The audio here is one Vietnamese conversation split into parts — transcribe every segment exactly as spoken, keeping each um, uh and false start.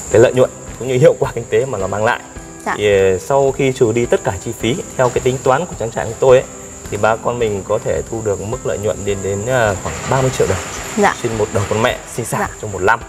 cái lợi nhuận cũng như hiệu quả kinh tế mà nó mang lại. Dạ. Thì sau khi trừ đi tất cả chi phí theo cái tính toán của trang trại của tôi ấy, thì bà con mình có thể thu được mức lợi nhuận đến đến khoảng ba mươi triệu đồng dạ. trên một đầu con mẹ sinh sản dạ. trong một năm.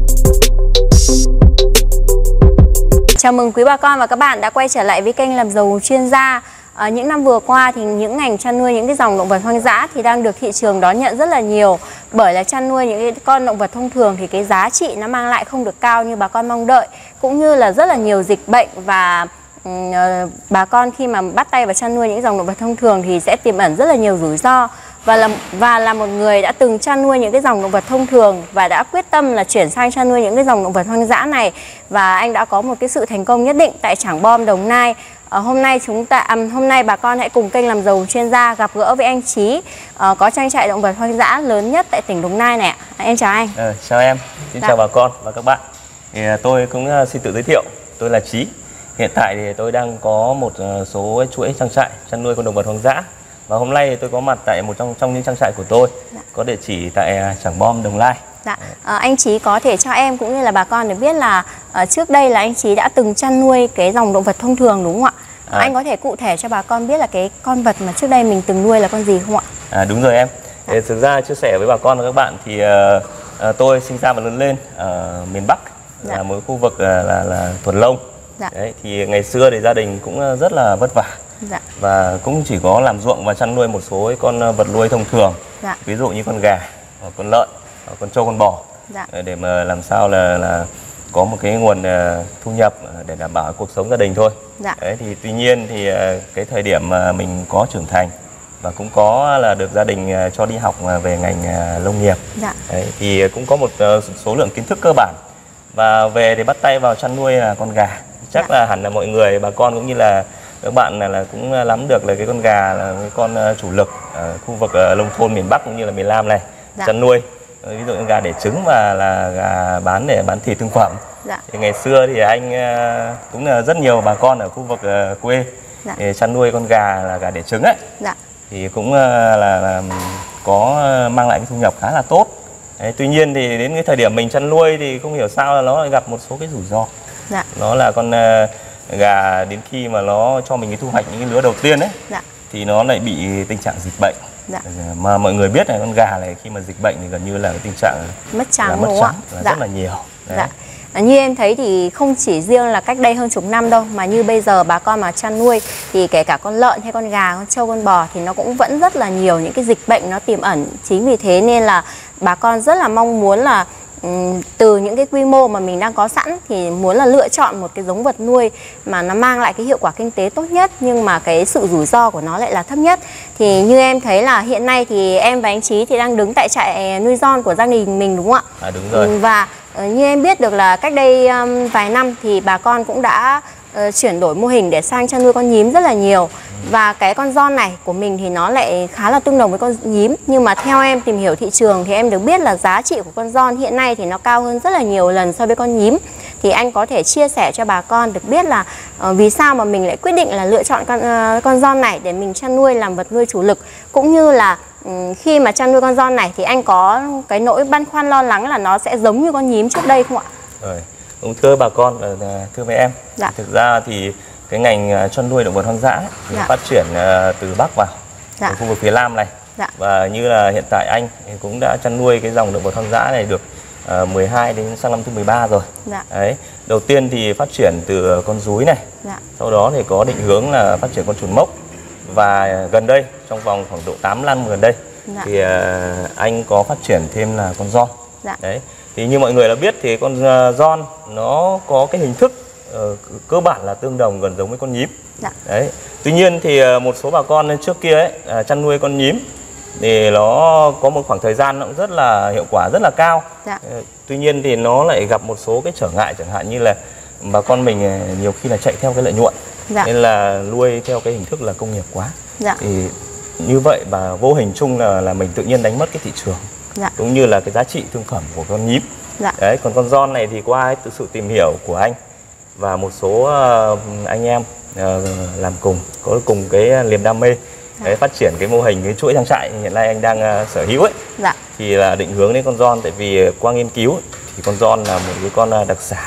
Chào mừng quý bà con và các bạn đã quay trở lại với kênh Làm Giàu Chuyên Gia. À, những năm vừa qua thì những ngành chăn nuôi những cái dòng động vật hoang dã thì đang được thị trường đón nhận rất là nhiều. Bởi là chăn nuôi những cái con động vật thông thường thì cái giá trị nó mang lại không được cao như bà con mong đợi, cũng như là rất là nhiều dịch bệnh, và um, bà con khi mà bắt tay vào chăn nuôi những dòng động vật thông thường thì sẽ tiềm ẩn rất là nhiều rủi ro. Và là, và là một người đã từng chăn nuôi những cái dòng động vật thông thường và đã quyết tâm là chuyển sang chăn nuôi những cái dòng động vật hoang dã này, và anh đã có một cái sự thành công nhất định tại Trảng Bom, Đồng Nai. À, hôm nay chúng ta à, hôm nay bà con hãy cùng kênh Làm Giàu Chuyên Gia gặp gỡ với anh Chí, à, có trang trại động vật hoang dã lớn nhất tại tỉnh Đồng Nai này ạ. À, em chào anh. À, chào em, xin dạ. chào bà con và các bạn. Thì tôi cũng xin tự giới thiệu, tôi là Chí. Hiện tại thì tôi đang có một số chuỗi trang trại chăn nuôi con động vật hoang dã. Và hôm nay tôi có mặt tại một trong trong những trang trại của tôi, dạ. có địa chỉ tại Trảng Bom, Đồng Nai. Dạ. À, anh Chí có thể cho em cũng như là bà con được biết là uh, trước đây là anh Chí đã từng chăn nuôi cái dòng động vật thông thường đúng không ạ? À. Anh có thể cụ thể cho bà con biết là cái con vật mà trước đây mình từng nuôi là con gì không ạ? À, đúng rồi em. Dạ. Thực ra chia sẻ với bà con và các bạn thì uh, uh, tôi sinh ra và lớn lên ở miền Bắc, dạ. là một khu vực uh, là, là Thuần Lông. Dạ. Đấy, thì ngày xưa thì gia đình cũng rất là vất vả. Dạ. Và cũng chỉ có làm ruộng và chăn nuôi một số con vật nuôi thông thường, dạ. ví dụ như con gà, con lợn, con trâu, con bò, dạ. để mà làm sao là, là có một cái nguồn thu nhập để đảm bảo cuộc sống gia đình thôi. Dạ. Đấy, thì tuy nhiên thì cái thời điểm mà mình có trưởng thành và cũng có là được gia đình cho đi học về ngành nông nghiệp, dạ. Đấy, thì cũng có một số lượng kiến thức cơ bản, và về thì bắt tay vào chăn nuôi là con gà. Chắc dạ. là hẳn là mọi người, bà con cũng như là các bạn là, là cũng nắm được là cái con gà là cái con chủ lực ở khu vực nông thôn miền Bắc cũng như là miền Nam này, dạ. chăn nuôi. Ví dụ như gà để trứng và là gà bán để bán thịt thương phẩm. Dạ. Thì ngày xưa thì anh cũng là rất nhiều bà con ở khu vực quê, dạ. thì chăn nuôi con gà là gà để trứng ấy, dạ. thì cũng là, là có mang lại cái thu nhập khá là tốt. Đấy, tuy nhiên thì đến cái thời điểm mình chăn nuôi thì không hiểu sao là nó lại gặp một số cái rủi ro. Dạ. Nó là con gà đến khi mà nó cho mình cái thu hoạch những cái lứa đầu tiên ấy, dạ. thì nó lại bị tình trạng dịch bệnh. Dạ. Mà mọi người biết là con gà này khi mà dịch bệnh thì gần như là cái tình trạng mất trắng, là mất trắng là dạ. rất là nhiều. Đấy. Dạ. À, như em thấy thì không chỉ riêng là cách đây hơn chục năm đâu, mà như bây giờ bà con mà chăn nuôi thì kể cả con lợn hay con gà, con trâu, con bò thì nó cũng vẫn rất là nhiều những cái dịch bệnh nó tiềm ẩn. Chính vì thế nên là bà con rất là mong muốn là um, từ những cái quy mô mà mình đang có sẵn thì muốn là lựa chọn một cái giống vật nuôi mà nó mang lại cái hiệu quả kinh tế tốt nhất, nhưng mà cái sự rủi ro của nó lại là thấp nhất. Thì như em thấy là hiện nay thì em và anh Chí thì đang đứng tại trại nuôi giòn của gia đình mình đúng không ạ? À, đúng rồi. Và như em biết được là cách đây um, vài năm thì bà con cũng đã uh, chuyển đổi mô hình để sang chăn nuôi con nhím rất là nhiều. Và cái con giòn này của mình thì nó lại khá là tương đồng với con nhím. Nhưng mà theo em tìm hiểu thị trường thì em được biết là giá trị của con giòn hiện nay thì nó cao hơn rất là nhiều lần so với con nhím. Thì anh có thể chia sẻ cho bà con được biết là uh, vì sao mà mình lại quyết định là lựa chọn con, uh, con giòn này để mình chăn nuôi làm vật nuôi chủ lực, cũng như là um, khi mà chăn nuôi con giòn này thì anh có cái nỗi băn khoăn lo lắng là nó sẽ giống như con nhím trước đây không ạ? Rồi, cũng thưa bà con, thưa với em, dạ. thực ra thì cái ngành chăn nuôi động vật hoang dã thì dạ. phát triển từ Bắc vào, dạ. từ khu vực phía Nam này, dạ. và như là hiện tại anh cũng đã chăn nuôi cái dòng động vật hoang dã này được uh, mười hai đến sang năm thứ mười ba rồi. Dạ. Đấy, đầu tiên thì phát triển từ con rúi này, dạ. sau đó thì có định hướng là phát triển con chuồn mốc, và gần đây trong vòng khoảng độ tám năm gần đây, dạ. thì uh, anh có phát triển thêm là con giòn. Dạ. Đấy, thì như mọi người đã biết thì con giòn nó có cái hình thức uh, cơ bản là tương đồng gần giống với con nhím. Dạ. Đấy, tuy nhiên thì uh, một số bà con trước kia ấy uh, chăn nuôi con nhím thì nó có một khoảng thời gian nó cũng rất là hiệu quả rất là cao. Dạ. Uh, tuy nhiên thì nó lại gặp một số cái trở ngại, chẳng hạn như là bà con mình nhiều khi là chạy theo cái lợi nhuận, dạ. nên là nuôi theo cái hình thức là công nghiệp quá. Dạ. Thì như vậy và vô hình chung là là mình tự nhiên đánh mất cái thị trường, dạ. cũng như là cái giá trị thương phẩm của con nhím. Dạ. Đấy, còn con giòn này thì qua từ sự tìm hiểu của anh và một số uh, anh em uh, làm cùng có cùng cái niềm đam mê, dạ. đấy, phát triển cái mô hình cái chuỗi trang trại hiện nay anh đang uh, sở hữu ấy, dạ. thì là định hướng đến con giòn, tại vì qua nghiên cứu thì con giòn là một cái con đặc sản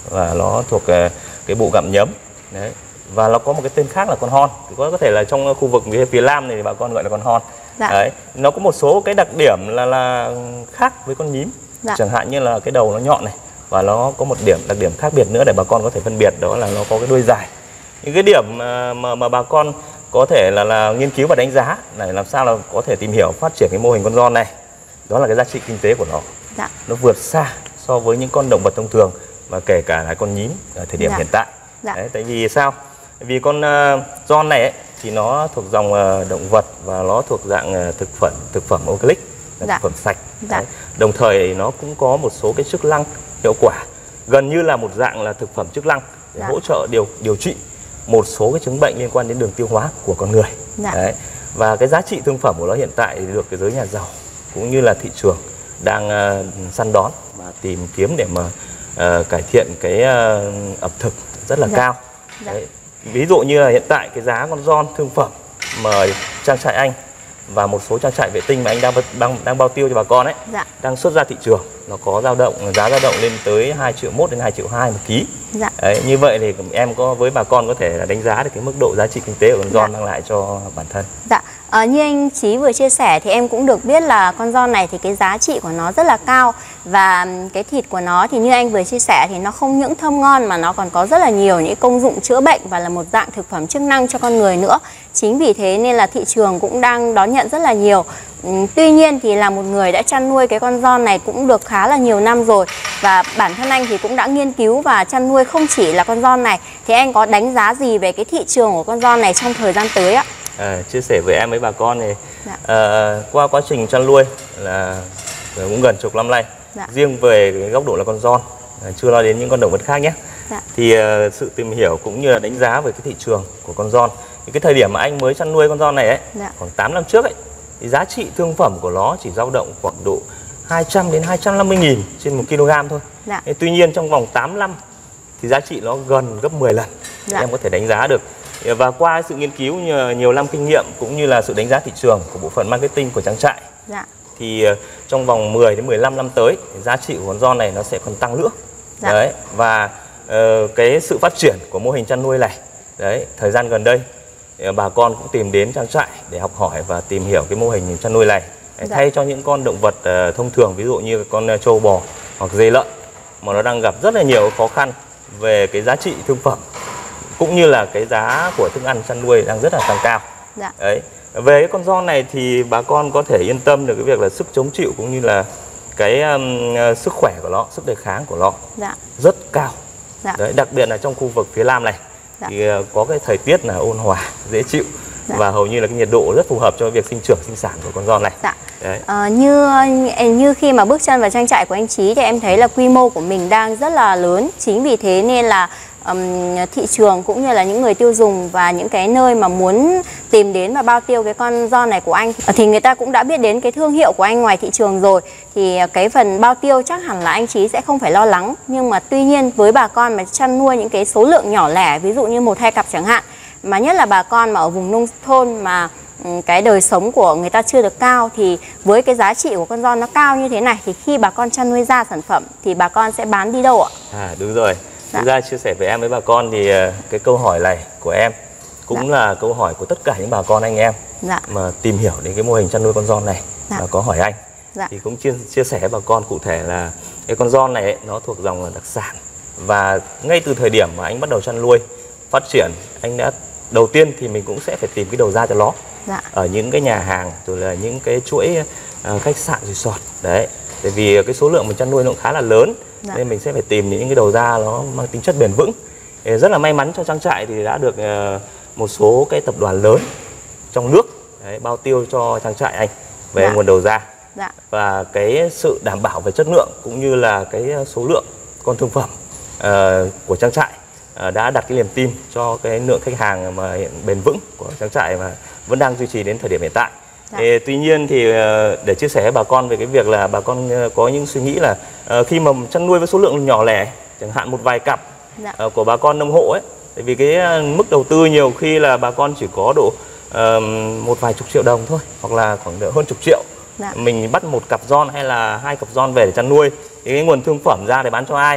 và nó thuộc cái bộ gặm nhấm. Đấy. Và nó có một cái tên khác là con hon, thì có có thể là trong khu vực phía Nam này thì bà con gọi là con hon. Dạ. Đấy. Nó có một số cái đặc điểm là là khác với con nhím. Dạ. Chẳng hạn như là cái đầu nó nhọn này, và nó có một điểm đặc điểm khác biệt nữa để bà con có thể phân biệt, đó là nó có cái đuôi dài. Những cái điểm mà, mà, mà bà con có thể là, là nghiên cứu và đánh giá này, làm sao là có thể tìm hiểu phát triển cái mô hình con giòn này, đó là cái giá trị kinh tế của nó. Dạ. Nó vượt xa so với những con động vật thông thường, và kể cả là con nhím ở thời điểm dạ. hiện tại. Dạ. Đấy, tại vì sao? Vì con uh, giòn này ấy, thì nó thuộc dòng uh, động vật và nó thuộc dạng uh, thực phẩm thực phẩm organic, là dạ. thực phẩm sạch. Dạ. Đấy. Đồng thời nó cũng có một số cái chức năng hiệu quả, gần như là một dạng là thực phẩm chức năng để dạ. hỗ trợ điều điều trị một số cái chứng bệnh liên quan đến đường tiêu hóa của con người. Dạ. Đấy. Và cái giá trị thương phẩm của nó hiện tại thì được cái giới nhà giàu cũng như là thị trường đang uh, săn đón và tìm kiếm để mà uh, cải thiện cái uh, ẩm thực rất là dạ. cao. Dạ. Đấy. Ví dụ như là hiện tại cái giá con giòn thương phẩm mà trang trại anh và một số trang trại vệ tinh mà anh đang đang, đang bao tiêu cho bà con ấy, dạ. đang xuất ra thị trường, nó có dao động giá dao động lên tới hai triệu mốt đến hai triệu hai một ký. Dạ. Đấy, như vậy thì em có với bà con có thể là đánh giá được cái mức độ giá trị kinh tế của con giòn dạ. mang lại cho bản thân. Dạ. À, như anh Chí vừa chia sẻ thì em cũng được biết là con giòn này thì cái giá trị của nó rất là cao, và cái thịt của nó thì như anh vừa chia sẻ thì nó không những thơm ngon mà nó còn có rất là nhiều những công dụng chữa bệnh và là một dạng thực phẩm chức năng cho con người nữa. Chính vì thế nên là thị trường cũng đang đón nhận rất là nhiều. Tuy nhiên thì là một người đã chăn nuôi cái con giòn này cũng được khá là nhiều năm rồi, và bản thân anh thì cũng đã nghiên cứu và chăn nuôi không chỉ là con giòn này, thì anh có đánh giá gì về cái thị trường của con giòn này trong thời gian tới ạ? À, chia sẻ với em với bà con thì dạ. à, qua quá trình chăn nuôi là cũng gần chục năm nay, dạ. riêng về cái góc độ là con giòn, chưa nói đến những con động vật khác nhé, dạ. thì uh, sự tìm hiểu cũng như là đánh giá về cái thị trường của con giòn, thì cái thời điểm mà anh mới chăn nuôi con giòn này ấy, dạ. khoảng tám năm trước ấy, thì giá trị thương phẩm của nó chỉ dao động khoảng độ hai trăm đến hai trăm năm mươi nghìn trên một kg thôi. Dạ. Tuy nhiên trong vòng tám năm thì giá trị nó gần gấp mười lần, dạ. em có thể đánh giá được. Và qua sự nghiên cứu nhiều năm kinh nghiệm cũng như là sự đánh giá thị trường của bộ phận marketing của trang trại, dạ. thì trong vòng mười đến mười lăm năm tới giá trị của con giòn này nó sẽ còn tăng nữa. Dạ. Đấy, và uh, cái sự phát triển của mô hình chăn nuôi này, đấy, thời gian gần đây bà con cũng tìm đến trang trại để học hỏi và tìm hiểu cái mô hình chăn nuôi này, dạ. thay cho những con động vật uh, thông thường, ví dụ như con trâu bò hoặc dê lợn mà nó đang gặp rất là nhiều khó khăn về cái giá trị thương phẩm cũng như là cái giá của thức ăn chăn nuôi đang rất là tăng cao. Dạ. Đấy. Về cái con giòn này thì bà con có thể yên tâm được cái việc là sức chống chịu cũng như là cái um, sức khỏe của nó, sức đề kháng của nó dạ. rất cao. Dạ. Đấy, đặc biệt là trong khu vực phía Nam này, dạ. thì uh, có cái thời tiết là ôn hòa, dễ chịu, dạ. và hầu như là cái nhiệt độ rất phù hợp cho việc sinh trưởng sinh sản của con giòn này. Dạ. Đấy. À, như như khi mà bước chân vào trang trại của anh Chí thì em thấy là quy mô của mình đang rất là lớn. Chính vì thế nên là um, thị trường cũng như là những người tiêu dùng và những cái nơi mà muốn tìm đến và bao tiêu cái con giòn này của anh thì người ta cũng đã biết đến cái thương hiệu của anh ngoài thị trường rồi. Thì cái phần bao tiêu chắc hẳn là anh Chí sẽ không phải lo lắng. Nhưng mà tuy nhiên với bà con mà chăn nuôi những cái số lượng nhỏ lẻ, ví dụ như một hai cặp chẳng hạn, mà nhất là bà con mà ở vùng nông thôn mà cái đời sống của người ta chưa được cao, thì với cái giá trị của con giòn nó cao như thế này thì khi bà con chăn nuôi ra sản phẩm thì bà con sẽ bán đi đâu ạ? À đúng rồi. Dạ. Thực ra chia sẻ với em với bà con thì cái câu hỏi này của em cũng dạ. là câu hỏi của tất cả những bà con anh em dạ. mà tìm hiểu đến cái mô hình chăn nuôi con giòn này dạ. và có hỏi anh. Dạ. Thì cũng chia, chia sẻ với bà con cụ thể là cái con giòn này ấy, nó thuộc dòng là đặc sản, và ngay từ thời điểm mà anh bắt đầu chăn nuôi phát triển, anh đã đầu tiên thì mình cũng sẽ phải tìm cái đầu ra cho nó dạ. ở những cái nhà hàng rồi là những cái chuỗi uh, khách sạn resort đấy, tại vì cái số lượng mình chăn nuôi nó cũng khá là lớn dạ. nên mình sẽ phải tìm những cái đầu ra nó mang tính chất bền vững. Thì rất là may mắn cho trang trại thì đã được uh, một số cái tập đoàn lớn trong nước đấy, bao tiêu cho trang trại anh về dạ. nguồn đầu ra dạ. và cái sự đảm bảo về chất lượng cũng như là cái số lượng con thương phẩm uh, của trang trại đã đặt cái niềm tin cho cái lượng khách hàng mà hiện bền vững của trang trại mà vẫn đang duy trì đến thời điểm hiện tại. Dạ. Ê, tuy nhiên thì để chia sẻ với bà con về cái việc là bà con có những suy nghĩ là khi mà chăn nuôi với số lượng nhỏ lẻ, chẳng hạn một vài cặp dạ. của bà con nông hộ ấy, tại vì cái mức đầu tư nhiều khi là bà con chỉ có độ uh, một vài chục triệu đồng thôi, hoặc là khoảng độ hơn chục triệu. Dạ. Mình bắt một cặp giòn hay là hai cặp giòn về để chăn nuôi, thì cái nguồn thương phẩm ra để bán cho ai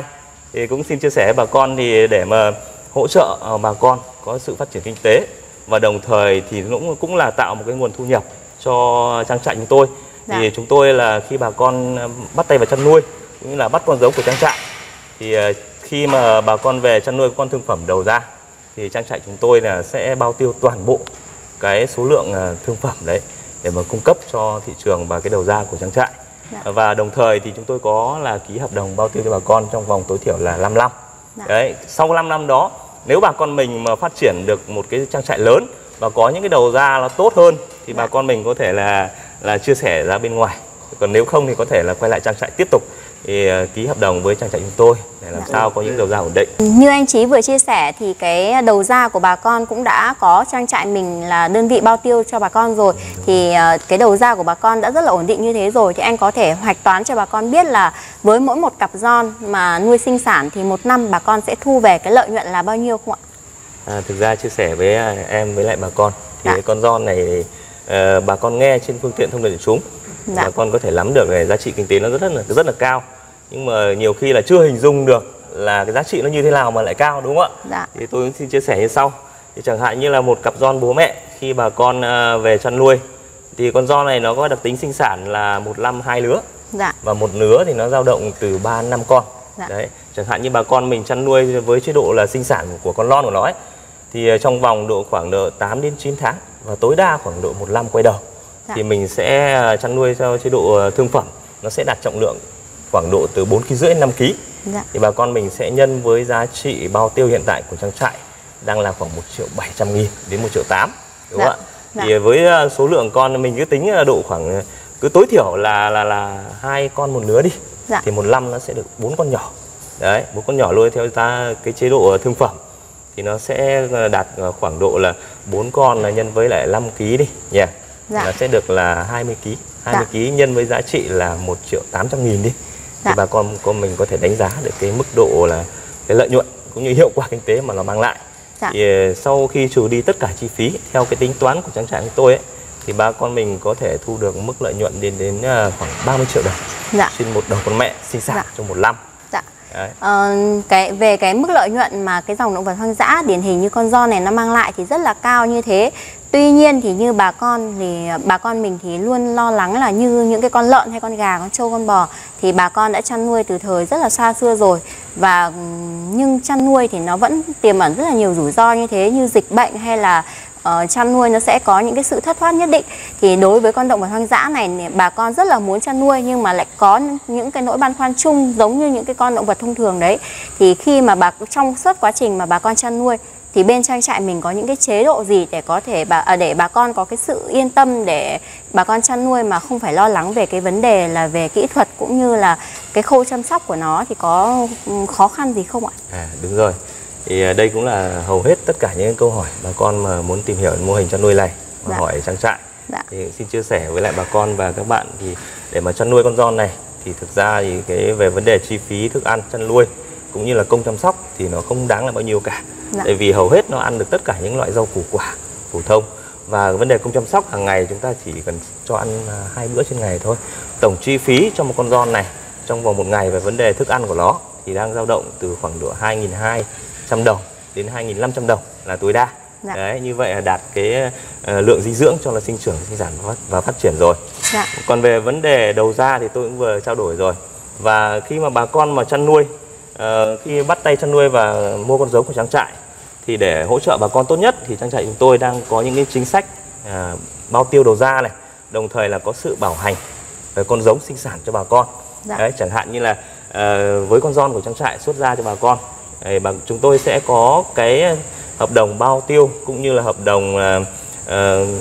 Thì cũng xin chia sẻ với bà con thì để mà hỗ trợ bà con có sự phát triển kinh tế và đồng thời thì cũng cũng là tạo một cái nguồn thu nhập cho trang trại chúng tôi. Dạ. Thì chúng tôi là khi bà con bắt tay vào chăn nuôi cũng như là bắt con giống của trang trại, thì khi mà bà con về chăn nuôi con thương phẩm đầu ra thì trang trại chúng tôi là sẽ bao tiêu toàn bộ cái số lượng thương phẩm đấy để mà cung cấp cho thị trường và cái đầu ra của trang trại. Dạ. Và đồng thời thì chúng tôi có là ký hợp đồng bao tiêu cho bà con trong vòng tối thiểu là năm năm. Dạ. Đấy, sau năm năm đó nếu bà con mình mà phát triển được một cái trang trại lớn và có những cái đầu ra nó tốt hơn thì dạ. bà con mình có thể là là chia sẻ ra bên ngoài. Còn nếu không thì có thể là quay lại trang trại tiếp tục thì uh, ký hợp đồng với trang trại chúng tôi để làm dạ. sao có những đầu ra ổn định. Như anh Chí vừa chia sẻ thì cái đầu ra của bà con cũng đã có trang trại mình là đơn vị bao tiêu cho bà con rồi. Ừ, thì uh, cái đầu ra của bà con đã rất là ổn định như thế rồi thì anh có thể hoạch toán cho bà con biết là với mỗi một cặp giòn mà nuôi sinh sản thì một năm bà con sẽ thu về cái lợi nhuận là bao nhiêu không ạ? À, thực ra chia sẻ với em với lại bà con thì dạ. cái con giòn này uh, bà con nghe trên phương tiện thông tin đại chúng, dạ. bà con có thể nắm được này, giá trị kinh tế nó rất, rất là rất là cao, nhưng mà nhiều khi là chưa hình dung được là cái giá trị nó như thế nào mà lại cao, đúng không ạ? Dạ. Thì tôi cũng xin chia sẻ như sau. Thì chẳng hạn như là một cặp giòn bố mẹ khi bà con uh, về chăn nuôi thì con giòn này nó có đặc tính sinh sản là một năm hai lứa, dạ. và một lứa thì nó dao động từ ba đến năm con. Dạ. Đấy, chẳng hạn như bà con mình chăn nuôi với chế độ là sinh sản của con lon của nó ấy, thì trong vòng độ khoảng độ tám đến chín tháng và tối đa khoảng độ một năm quay đầu, dạ. thì mình sẽ chăn nuôi theo chế độ thương phẩm, nó sẽ đạt trọng lượng khoảng độ từ bốn ki lô gam đến năm ki lô gam. Dạ. Thì bà con mình sẽ nhân với giá trị bao tiêu hiện tại của trang trại đang là khoảng một triệu bảy trăm nghìn đến một triệu tám, đúng không ạ? Dạ. Thì với số lượng con mình cứ tính độ khoảng cứ tối thiểu là là là hai con một lứa đi, dạ. thì một năm nó sẽ được bốn con nhỏ. Đấy, bốn con nhỏ nuôi theo giá cái chế độ thương phẩm thì nó sẽ đạt khoảng độ là bốn con là nhân với lại năm ki lô gam đi nhỉ. Yeah. Dạ. Nó sẽ được là hai mươi ki lô gam. hai mươi ki lô gam nhân với giá trị là một triệu tám trăm nghìn đi. Dạ. Thì bà con con mình có thể đánh giá được cái mức độ là cái lợi nhuận cũng như hiệu quả kinh tế mà nó mang lại. Dạ. Thì sau khi trừ đi tất cả chi phí theo cái tính toán của trang trại của tôi ấy, thì bà con mình có thể thu được mức lợi nhuận đến đến khoảng ba mươi triệu đồng. Dạ. trên một đầu con mẹ sinh sản, dạ. trong một năm. Dạ. Ờ, cái về cái mức lợi nhuận mà cái dòng động vật hoang dã điển hình như con giòn này nó mang lại thì rất là cao như thế. Tuy nhiên thì như bà con thì bà con mình thì luôn lo lắng là như những cái con lợn hay con gà, con trâu, con bò thì bà con đã chăn nuôi từ thời rất là xa xưa rồi, và nhưng chăn nuôi thì nó vẫn tiềm ẩn rất là nhiều rủi ro như thế, như dịch bệnh hay là uh, chăn nuôi nó sẽ có những cái sự thất thoát nhất định. Thì đối với con động vật hoang dã này bà con rất là muốn chăn nuôi nhưng mà lại có những cái nỗi băn khoăn chung giống như những cái con động vật thông thường đấy. Thì khi mà bà trong suốt quá trình mà bà con chăn nuôi thì bên trang trại mình có những cái chế độ gì để có thể bà à, để bà con có cái sự yên tâm để bà con chăn nuôi mà không phải lo lắng về cái vấn đề là về kỹ thuật cũng như là cái khâu chăm sóc của nó, thì có khó khăn gì không ạ? À, đúng rồi. Thì đây cũng là hầu hết tất cả những câu hỏi bà con mà muốn tìm hiểu mô hình chăn nuôi này mà dạ. hỏi trang trại. Dạ. Thì xin chia sẻ với lại bà con và các bạn thì để mà chăn nuôi con giòn này thì thực ra thì cái về vấn đề chi phí thức ăn chăn nuôi cũng như là công chăm sóc thì nó không đáng là bao nhiêu cả. Dạ. Tại vì hầu hết nó ăn được tất cả những loại rau củ quả phổ thông, và vấn đề công chăm sóc hàng ngày chúng ta chỉ cần cho ăn hai bữa trên ngày thôi. Tổng chi phí cho một con giòn này trong vòng một ngày về vấn đề thức ăn của nó thì đang dao động từ khoảng độ hai nghìn hai trăm đồng đến hai nghìn năm trăm đồng là tối đa. Dạ. Đấy, như vậy là đạt cái uh, lượng dinh dưỡng cho là sinh trưởng, sinh sản và phát triển rồi. Dạ. Còn về vấn đề đầu ra thì tôi cũng vừa trao đổi rồi. Và khi mà bà con mà chăn nuôi, uh, khi bắt tay chăn nuôi và mua con giống của trang trại thì để hỗ trợ bà con tốt nhất thì trang trại chúng tôi đang có những cái chính sách uh, bao tiêu đầu ra này, đồng thời là có sự bảo hành về con giống sinh sản cho bà con. Dạ. Đấy, chẳng hạn như là uh, với con giòn của trang trại xuất ra cho bà con, đấy, bà, chúng tôi sẽ có cái hợp đồng bao tiêu cũng như là hợp đồng uh, uh,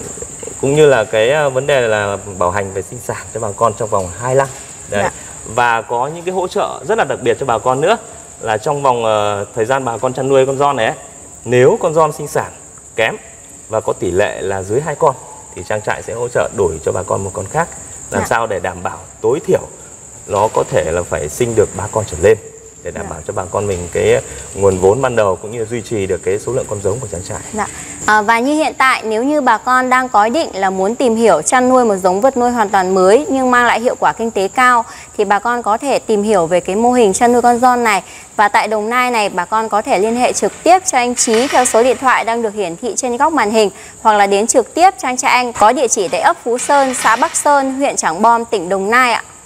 cũng như là cái vấn đề là bảo hành về sinh sản cho bà con trong vòng hai năm. Đấy. Dạ. Và có những cái hỗ trợ rất là đặc biệt cho bà con nữa là trong vòng uh, thời gian bà con chăn nuôi con giòn này ấy, nếu con giòn sinh sản kém và có tỷ lệ là dưới hai con thì trang trại sẽ hỗ trợ đổi cho bà con một con khác, làm dạ. sao để đảm bảo tối thiểu nó có thể là phải sinh được ba con trở lên. để đảm bảo cho bà con mình cái nguồn vốn ban đầu cũng như duy trì được cái số lượng con giống của trang trại. Dạ. À, và như hiện tại nếu như bà con đang có ý định là muốn tìm hiểu chăn nuôi một giống vật nuôi hoàn toàn mới nhưng mang lại hiệu quả kinh tế cao thì bà con có thể tìm hiểu về cái mô hình chăn nuôi con giòn này. Và tại Đồng Nai này bà con có thể liên hệ trực tiếp cho anh Trí theo số điện thoại đang được hiển thị trên góc màn hình, hoặc là đến trực tiếp trang trại anh có địa chỉ tại ấp Phú Sơn, xã Bắc Sơn, huyện Trảng Bom, tỉnh Đồng Nai ạ.